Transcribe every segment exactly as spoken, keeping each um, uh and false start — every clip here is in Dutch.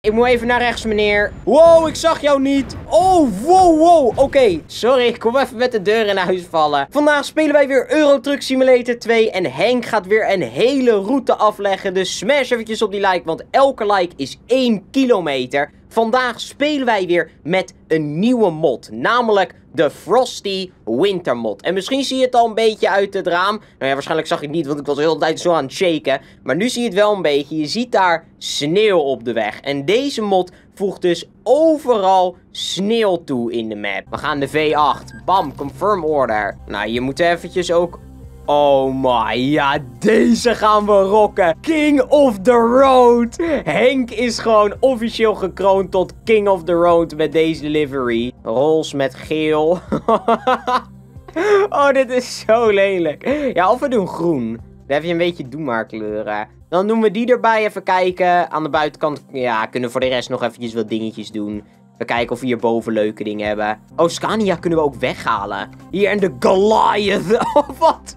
Ik moet even naar rechts, meneer. Wow, ik zag jou niet. Oh, wow, wow. Oké, okay. Sorry, ik kom even met de deur in huis vallen. Vandaag spelen wij weer Euro Truck Simulator twee. En Henk gaat weer een hele route afleggen. Dus smash eventjes op die like, want elke like is één kilometer. Vandaag spelen wij weer met een nieuwe mod. Namelijk de Frosty Winter mod. En misschien zie je het al een beetje uit het raam. Nou ja, waarschijnlijk zag je het niet, want ik was de hele tijd zo aan het shaken. Maar nu zie je het wel een beetje. Je ziet daar sneeuw op de weg. En deze mod voegt dus overal sneeuw toe in de map. We gaan de V acht. Bam, confirm order. Nou, je moet eventjes ook... Oh my, ja, deze gaan we rocken. King of the Road. Henk is gewoon officieel gekroond tot King of the Road met deze livery. Rolls met geel. Oh, dit is zo lelijk. Ja, of we doen groen. Dan heb je een beetje doe maar kleuren. Dan doen we die erbij, even kijken. Aan de buitenkant, ja, kunnen we voor de rest nog eventjes wat dingetjes doen. Even kijken of we hierboven leuke dingen hebben. Oh, Scania kunnen we ook weghalen. Hier en de Goliath. Oh, wat?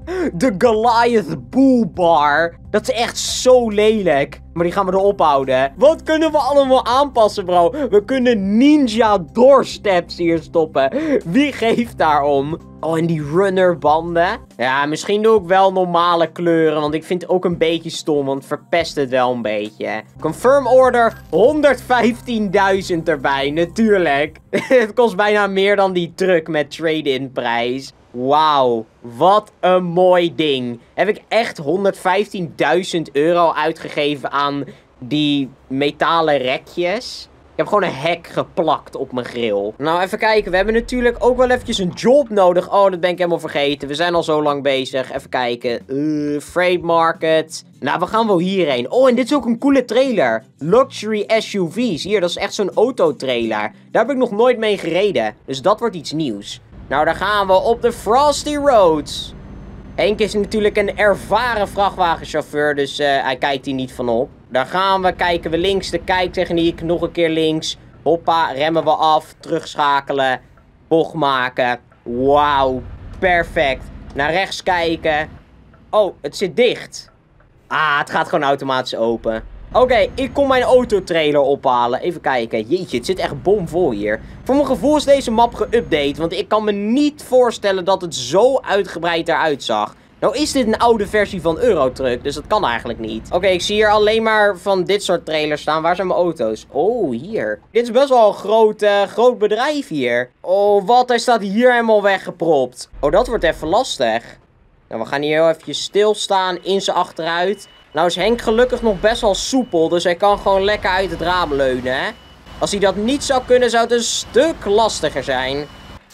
De Goliath Bull Bar. Dat is echt zo lelijk. Maar die gaan we erop houden. Wat kunnen we allemaal aanpassen, bro? We kunnen ninja doorsteps hier stoppen. Wie geeft daarom? Oh, en die runnerbanden. Ja, misschien doe ik wel normale kleuren. Want ik vind het ook een beetje stom. Want het verpest het wel een beetje. Confirm order. honderdvijftienduizend erbij. Natuurlijk. Het kost bijna meer dan die truck met trade-in prijs. Wauw, wat een mooi ding. Heb ik echt honderdvijftienduizend euro uitgegeven aan die metalen rekjes? Ik heb gewoon een hek geplakt op mijn grill. Nou, even kijken. We hebben natuurlijk ook wel eventjes een job nodig. Oh, dat ben ik helemaal vergeten. We zijn al zo lang bezig. Even kijken. Uh, freight market. Nou, we gaan wel hierheen. Oh, en dit is ook een coole trailer. Luxury S U V's. Hier, dat is echt zo'n autotrailer. Daar heb ik nog nooit mee gereden. Dus dat wordt iets nieuws. Nou, daar gaan we op de Frosty Roads. Henk is natuurlijk een ervaren vrachtwagenchauffeur, dus uh, hij kijkt hier niet van op. Daar gaan we, kijken we links, de kijktechniek, nog een keer links. Hoppa, remmen we af, terugschakelen, bocht maken. Wauw, perfect. Naar rechts kijken. Oh, het zit dicht. Ah, het gaat gewoon automatisch open. Oké, okay, ik kom mijn autotrailer ophalen. Even kijken. Jeetje, het zit echt bomvol hier. Voor mijn gevoel is deze map geüpdate. Want ik kan me niet voorstellen dat het zo uitgebreid eruit zag. Nou is dit een oude versie van Euro Truck. Dus dat kan eigenlijk niet. Oké, okay, ik zie hier alleen maar van dit soort trailers staan. Waar zijn mijn auto's? Oh, hier. Dit is best wel een groot, uh, groot bedrijf hier. Oh, wat? Hij staat hier helemaal weggepropt. Oh, dat wordt even lastig. Nou, we gaan hier heel eventjes stilstaan. In zijn achteruit. Nou is Henk gelukkig nog best wel soepel, dus hij kan gewoon lekker uit het raam leunen, hè. Als hij dat niet zou kunnen, zou het een stuk lastiger zijn.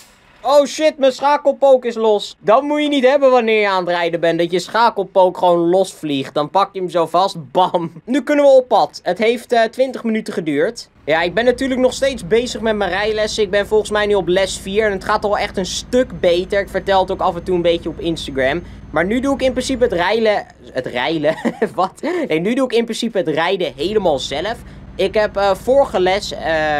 Oh shit, mijn schakelpook is los. Dat moet je niet hebben wanneer je aan het rijden bent, dat je schakelpook gewoon losvliegt. Dan pak je hem zo vast, bam. Nu kunnen we op pad. Het heeft uh, twintig minuten geduurd. Ja, ik ben natuurlijk nog steeds bezig met mijn rijlessen. Ik ben volgens mij nu op les vier en het gaat al echt een stuk beter. Ik vertel het ook af en toe een beetje op Instagram. Maar nu doe ik in principe het rijden... Het rijden? Wat? Nee, nu doe ik in principe het rijden helemaal zelf. Ik heb uh, vorige les uh,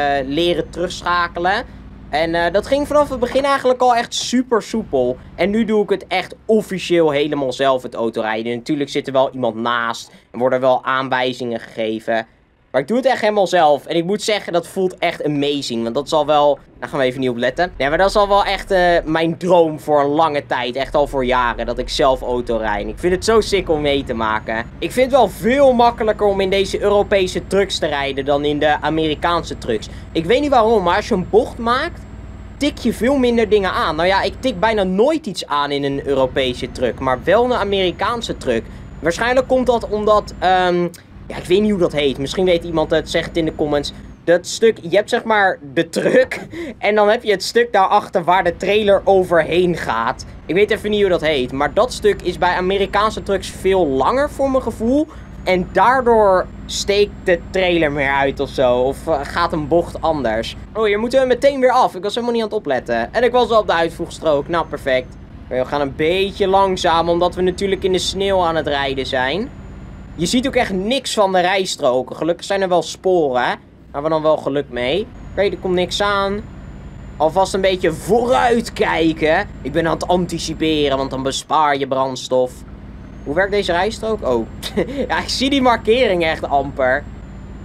leren terugschakelen. En uh, dat ging vanaf het begin eigenlijk al echt super soepel. En nu doe ik het echt officieel helemaal zelf, het autorijden. Natuurlijk zit er wel iemand naast. En worden wel aanwijzingen gegeven. Maar ik doe het echt helemaal zelf. En ik moet zeggen, dat voelt echt amazing. Want dat zal wel... Daar gaan we even niet op letten. Nee, maar dat is al wel echt uh, mijn droom voor een lange tijd. Echt al voor jaren. Dat ik zelf auto rijd. Ik vind het zo sick om mee te maken. Ik vind het wel veel makkelijker om in deze Europese trucks te rijden dan in de Amerikaanse trucks. Ik weet niet waarom, maar als je een bocht maakt, tik je veel minder dingen aan. Nou ja, ik tik bijna nooit iets aan in een Europese truck. Maar wel een Amerikaanse truck. Waarschijnlijk komt dat omdat... Um, Ja, ik weet niet hoe dat heet. Misschien weet iemand het. Zeg het in de comments. Dat stuk, je hebt zeg maar de truck. En dan heb je het stuk daarachter waar de trailer overheen gaat. Ik weet even niet hoe dat heet. Maar dat stuk is bij Amerikaanse trucks veel langer voor mijn gevoel. En daardoor steekt de trailer meer uit of zo. Of uh, gaat een bocht anders. Oh, hier moeten we meteen weer af. Ik was helemaal niet aan het opletten. En ik was al op de uitvoegstrook. Nou, perfect. We gaan een beetje langzaam. Omdat we natuurlijk in de sneeuw aan het rijden zijn. Je ziet ook echt niks van de rijstroken. Gelukkig zijn er wel sporen. Daar hebben we dan wel geluk mee. Oké, okay, er komt niks aan. Alvast een beetje vooruit kijken. Ik ben aan het anticiperen, want dan bespaar je brandstof. Hoe werkt deze rijstrook? Oh. Ja, ik zie die markering echt amper.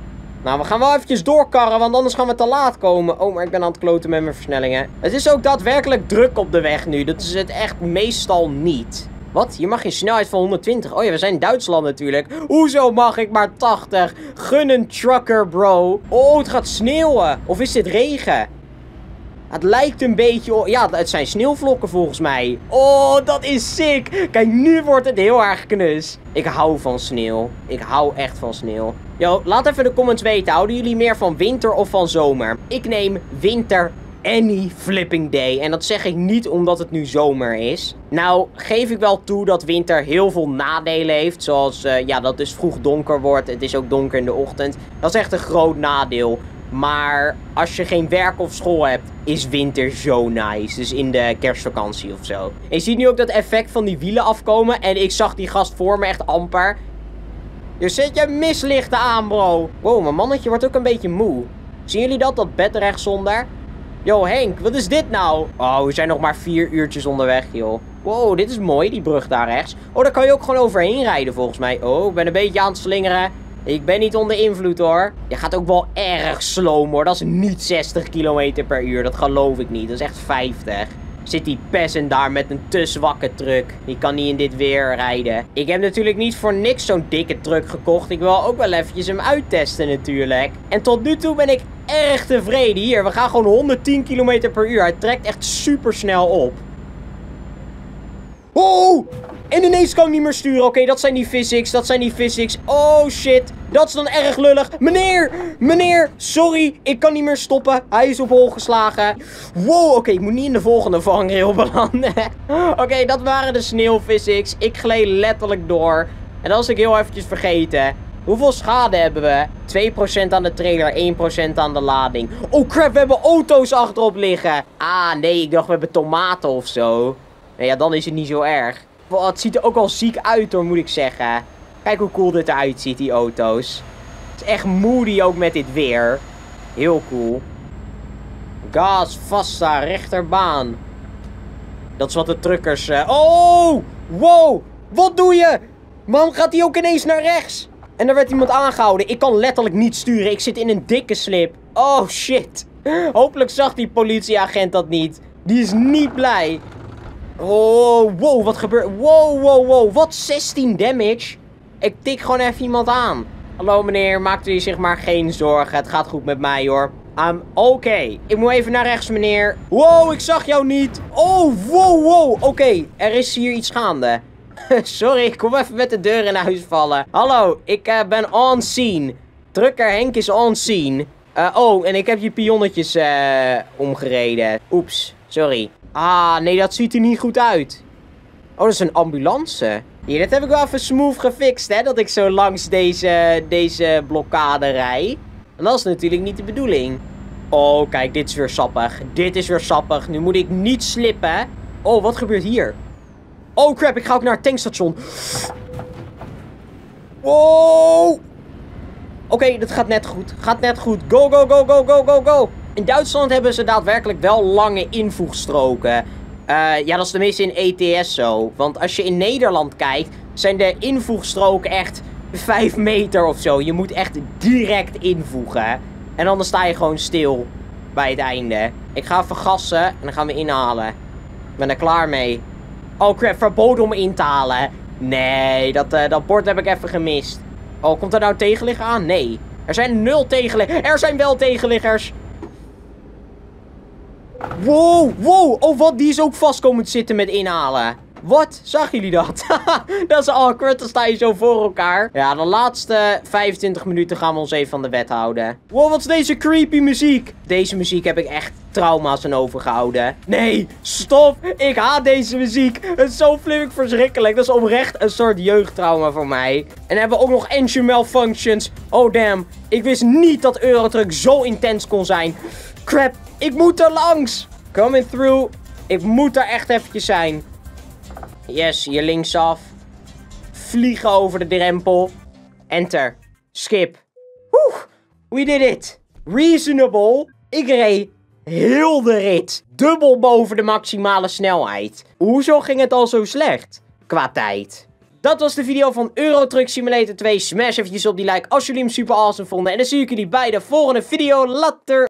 Nou, we gaan wel eventjes doorkarren, want anders gaan we te laat komen. Oh, maar ik ben aan het kloten met mijn versnellingen. Het is ook daadwerkelijk druk op de weg nu. Dat is het echt meestal niet. Wat? Hier mag je snelheid van honderdtwintig. Oh ja, we zijn in Duitsland natuurlijk. Hoezo mag ik maar tachtig? Gun een trucker, bro. Oh, het gaat sneeuwen. Of is dit regen? Het lijkt een beetje... Ja, het zijn sneeuwvlokken volgens mij. Oh, dat is sick. Kijk, nu wordt het heel erg knus. Ik hou van sneeuw. Ik hou echt van sneeuw. Yo, laat even in de comments weten. Houden jullie meer van winter of van zomer? Ik neem winter any flipping day. En dat zeg ik niet omdat het nu zomer is. Nou, geef ik wel toe dat winter heel veel nadelen heeft. Zoals, uh, ja, dat het dus vroeg donker wordt. Het is ook donker in de ochtend. Dat is echt een groot nadeel. Maar als je geen werk of school hebt, is winter zo nice. Dus in de kerstvakantie of zo. En je ziet nu ook dat effect van die wielen afkomen. En ik zag die gast voor me echt amper. Je zet je mislichten aan, bro. Wow, mijn mannetje wordt ook een beetje moe. Zien jullie dat? Dat bed rechtsonder? Yo, Henk, wat is dit nou? Oh, we zijn nog maar vier uurtjes onderweg, joh. Wow, dit is mooi, die brug daar rechts. Oh, daar kan je ook gewoon overheen rijden, volgens mij. Oh, ik ben een beetje aan het slingeren. Ik ben niet onder invloed, hoor. Je gaat ook wel erg sloom, hoor. Dat is niet zestig kilometer per uur. Dat geloof ik niet. Dat is echt vijftig. Zit die peasant daar met een te zwakke truck. Die kan niet in dit weer rijden. Ik heb natuurlijk niet voor niks zo'n dikke truck gekocht. Ik wil ook wel eventjes hem uittesten natuurlijk. En tot nu toe ben ik erg tevreden. Hier, we gaan gewoon honderdtien kilometer per uur. Hij trekt echt super snel op. Oh! En ineens kan ik niet meer sturen. Oké, okay, dat zijn die physics. Dat zijn die physics. Oh, shit. Dat is dan erg lullig. Meneer! Meneer! Sorry. Ik kan niet meer stoppen. Hij is op hol geslagen. Wow, oké. Okay, ik moet niet in de volgende vangrail belanden. Oké, okay, dat waren de sneeuwphysics. Ik gleed letterlijk door. En dat was ik heel eventjes vergeten. Hoeveel schade hebben we? twee procent aan de trailer, één procent aan de lading. Oh, crap. We hebben auto's achterop liggen. Ah, nee. Ik dacht we hebben tomaten of zo. Nou ja, dan is het niet zo erg. Wow, het ziet er ook al ziek uit hoor, moet ik zeggen. Kijk hoe cool dit eruit ziet, die auto's. Het is echt moody ook met dit weer. Heel cool. Gas, vasta, rechterbaan. Dat is wat de truckers... Uh... Oh! Wow! Wat doe je? Waarom gaat hij ook ineens naar rechts? En daar werd iemand aangehouden. Ik kan letterlijk niet sturen. Ik zit in een dikke slip. Oh, shit. Hopelijk zag die politieagent dat niet. Die is niet blij. Oh, wow, wat gebeurt... Wow, wow, wow, wat zestien damage? Ik tik gewoon even iemand aan. Hallo meneer, maakt u zich maar geen zorgen. Het gaat goed met mij hoor. Um, oké. Okay. Ik moet even naar rechts meneer. Wow, ik zag jou niet. Oh, wow, wow. Oké, okay. Er is hier iets gaande. Sorry, ik kom even met de deur in huis vallen. Hallo, ik uh, ben on scene. Trucker Henk is on scene. Uh, oh, en ik heb je pionnetjes uh, omgereden. Oeps, sorry. Ah, nee, dat ziet er niet goed uit. Oh, dat is een ambulance. Hier, dat heb ik wel even smooth gefixt, hè. Dat ik zo langs deze, deze blokkade rij. En dat is natuurlijk niet de bedoeling. Oh, kijk, dit is weer sappig. Dit is weer sappig. Nu moet ik niet slippen. Oh, wat gebeurt hier? Oh, crap, ik ga ook naar het tankstation. Wow. Oké, okay, dat gaat net goed. Gaat net goed. Go, go, go, go, go, go, go. In Duitsland hebben ze daadwerkelijk wel lange invoegstroken. Uh, ja, dat is tenminste in E T S zo. Want als je in Nederland kijkt, zijn de invoegstroken echt vijf meter of zo. Je moet echt direct invoegen. En anders sta je gewoon stil bij het einde. Ik ga even gassen en dan gaan we inhalen. Ik ben er klaar mee. Oh crap, verboden om in te halen. Nee, dat, uh, dat bord heb ik even gemist. Oh, komt er nou tegenligger aan? Nee. Er zijn nul tegenliggers. Er zijn wel tegenliggers. Wow, wow. Oh, wat? Die is ook vast komen te zitten met inhalen. Wat? Zagen jullie dat? Dat is awkward. Dan sta je zo voor elkaar. Ja, de laatste vijfentwintig minuten gaan we ons even van de wet houden. Wow, wat is deze creepy muziek? Deze muziek heb ik echt trauma's aan overgehouden. Nee, stop. Ik haat deze muziek. Het is zo flink verschrikkelijk. Dat is oprecht een soort jeugdtrauma voor mij. En dan hebben we ook nog engine malfunctions. Oh, damn. Ik wist niet dat Eurotruck zo intens kon zijn. Crap. Ik moet er langs. Coming through. Ik moet er echt eventjes zijn. Yes, hier linksaf. Vliegen over de drempel. Enter. Skip. Woe, we did it. Reasonable. Ik reed heel de rit. Dubbel boven de maximale snelheid. Hoezo ging het al zo slecht? Qua tijd. Dat was de video van Euro Truck Simulator twee. Smash eventjes op die like als jullie hem super awesome vonden. En dan zie ik jullie bij de volgende video. Later!